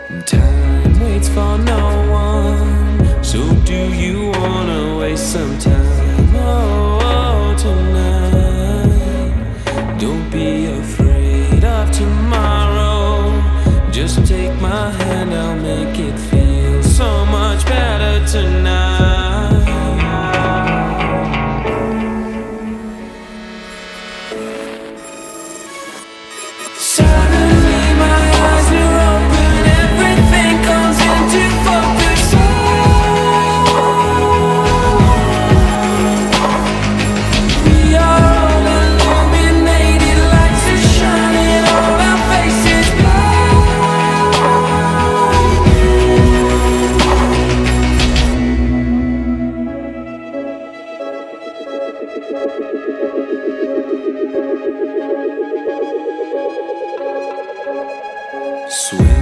Time waits for no one, so do you wanna waste some time? Oh, tonight. Don't be afraid of tomorrow. Just take my hand, I'll make it feel so much better tonight. Suddenly my eyes are open, everything comes into focus. We are all illuminated, lights are shining, all our faces sweet.